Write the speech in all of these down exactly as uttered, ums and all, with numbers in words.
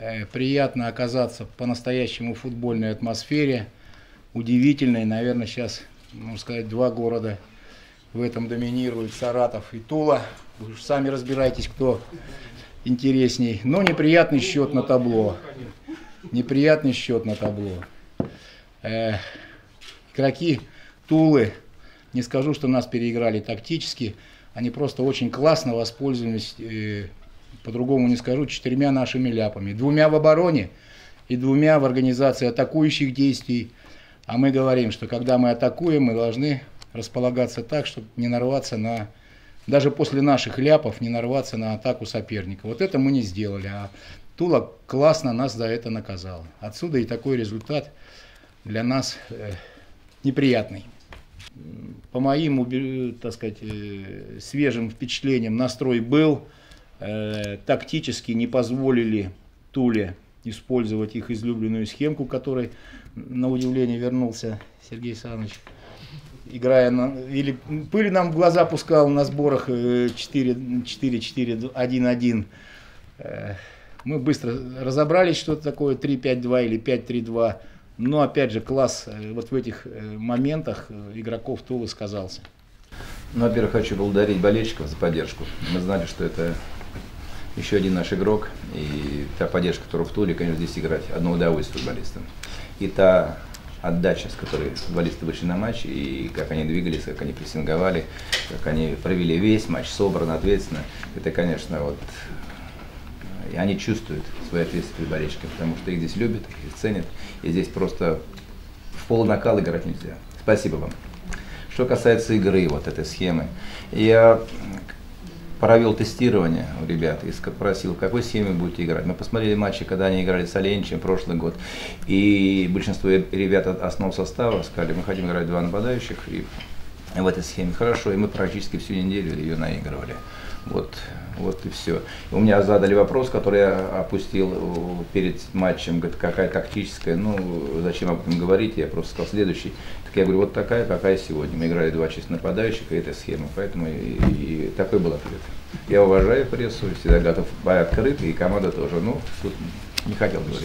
Приятно оказаться в по-настоящему футбольной атмосфере. Удивительной, наверное, сейчас, можно сказать, два города в этом доминируют: Саратов и Тула. Вы уж сами разбирайтесь, кто интересней. Но неприятный счет на табло. Неприятный счет на табло. Э, игроки Тулы, не скажу, что нас переиграли тактически, они просто очень классно воспользовались, э, по-другому не скажу, четырьмя нашими ляпами. Двумя в обороне и двумя в организации атакующих действий. А мы говорим, что когда мы атакуем, мы должны располагаться так, чтобы не нарваться на, даже после наших ляпов, не нарваться на атаку соперника. Вот это мы не сделали, а Тула классно нас за это наказала. Отсюда и такой результат для нас э, неприятный. По моим, так сказать, э, свежим впечатлениям, настрой был. Э, тактически не позволили Туле использовать их излюбленную схемку, которой, на удивление, вернулся Сергей Александрович, играя на, или пыль нам в глаза пускал на сборах четыре четыре один один. Э, мы быстро разобрались, что это такое три пять два или пять три два. Но опять же, класс э, вот в этих э, моментах э, игроков Тулы сказался. Ну, во-первых, хочу поблагодарить болельщиков за поддержку. Мы знали, что это еще один наш игрок, и та поддержка, которая в Туле, конечно, здесь играть одно удовольствие футболистам. И та отдача, с которой футболисты вышли на матч, и как они двигались, как они прессинговали, как они провели весь матч собранно, ответственно, это, конечно, вот, и они чувствуют свою ответственность перед болельщиками, потому что их здесь любят, их ценят, и здесь просто в полунакал играть нельзя. Спасибо вам. Что касается игры, вот этой схемы, я провел тестирование у ребят и спросил, в какой схеме будете играть. Мы посмотрели матчи, когда они играли с Оленичем прошлый год, и большинство ребят от основного состава сказали, мы хотим играть два нападающих и в этой схеме. Хорошо, и мы практически всю неделю ее наигрывали. Вот, вот и все. У меня задали вопрос, который я опустил перед матчем, говорит, какая тактическая, ну, зачем об этом говорить, я просто сказал следующий. Так я говорю, вот такая, какая сегодня. Мы играли два чисто нападающих, и эта схема, поэтому и, и такой был ответ. Я уважаю прессу, всегда готов быть открыт, и команда тоже, ну, тут не хотел говорить.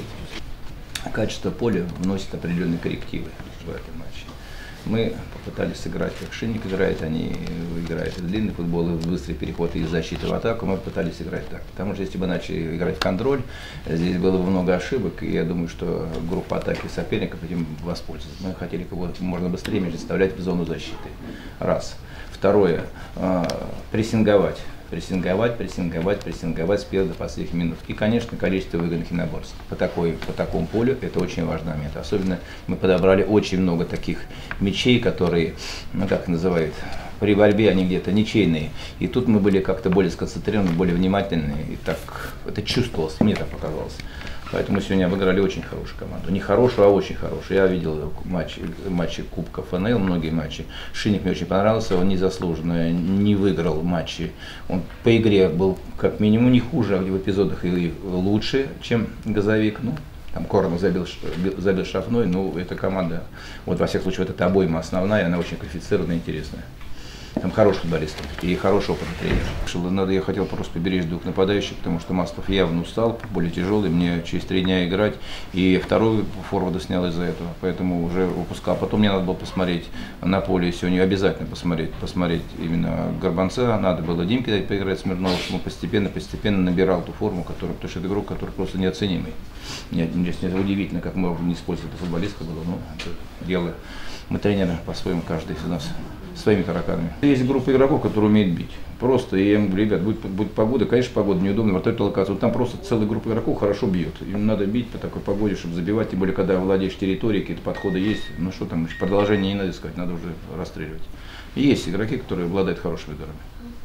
Качество поля вносит определенные коррективы в этом матче. Мы попытались сыграть, как Шинник играет, они играют длинный футбол, быстрый переход из защиты в атаку, мы пытались играть так. Потому что если бы начали играть в контроль, здесь было бы много ошибок, и я думаю, что группа атаки соперников этим воспользуется. Мы хотели как можно быстрее мяч доставлять в зону защиты. Раз. Второе. Прессинговать. Прессинговать, прессинговать, прессинговать с первых до последних минут. И, конечно, количество выгодных единоборств. По, такой, по такому полю это очень важный момент. Особенно мы подобрали очень много таких мячей, которые, ну как называют, при борьбе они где-то ничейные. И тут мы были как-то более сконцентрированы, более внимательны. И так это чувствовалось, мне так показалось. Поэтому сегодня обыграли очень хорошую команду. Не хорошую, а очень хорошую. Я видел матчи, матчи Кубка ФНЛ, многие матчи. Шинник мне очень понравился, он незаслуженно не выиграл матчи. Он по игре был как минимум не хуже, а в эпизодах и лучше, чем Газовик. Ну, там Коронов забил, забил штрафной, но эта команда, вот во всех случаях, вот эта обойма основная, она очень квалифицированная и интересная. Там хороший футболист и хороший опытный тренер. Надо, я хотел просто поберечь двух нападающих, потому что Маслов явно устал, более тяжелый, мне через три дня играть, и вторую форварда снял из-за этого, поэтому уже выпускал. Потом мне надо было посмотреть на поле сегодня, обязательно посмотреть, посмотреть именно Горбанца, надо было Димке дать поиграть Смирнову, чтобы он постепенно-постепенно набирал ту форму, которую, потому что это игрок, который просто неоценимый. Нет, здесь удивительно, как мы не использовали эту футболистку было, но это дело. Мы тренеры по-своему, каждый из нас своими тараканами. Есть группа игроков, которые умеют бить. Просто, и я им говорю, ребят, будет, будет погода, конечно, погода неудобная, вратарь локация. Вот там просто целая группа игроков хорошо бьет. Им надо бить по такой погоде, чтобы забивать, тем более, когда владеешь территорией, какие-то подходы есть. Ну что там, продолжение не надо искать, надо уже расстреливать. И есть игроки, которые обладают хорошими ударами.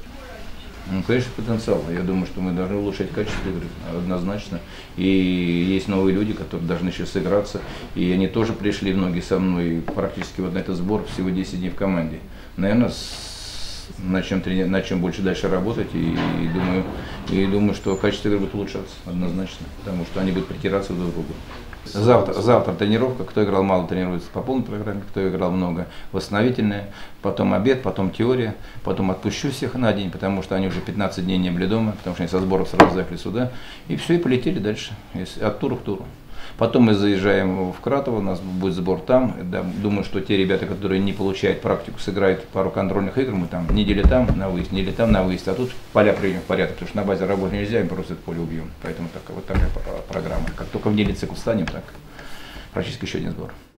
Ну, конечно, потенциал. Я думаю, что мы должны улучшать качество игры, однозначно. И есть новые люди, которые должны еще сыграться. И они тоже пришли, многие со мной, практически вот на этот сбор, всего десять дней в команде. Наверное, с, на, чем трени, на чем больше дальше работать. И, и, думаю, и думаю, что качество игры будет улучшаться, однозначно. Потому что они будут притираться друг к другу. Завтра, завтра тренировка, кто играл мало, тренируется по полной программе, кто играл много, восстановительная, потом обед, потом теория, потом отпущу всех на день, потому что они уже пятнадцать дней не были дома, потому что они со сборов сразу заехали сюда, и все, и полетели дальше, от тура к туру. Потом мы заезжаем в Кратово, у нас будет сбор там. Да, думаю, что те ребята, которые не получают практику, сыграют пару контрольных игр, мы там неделю там на выезд, неделю там на выезд, а тут поля приведем в порядок, потому что на базе работать нельзя, им просто это поле убьем. Поэтому так, вот такая программа. Как только в неделю цикл встанем, так практически еще один сбор.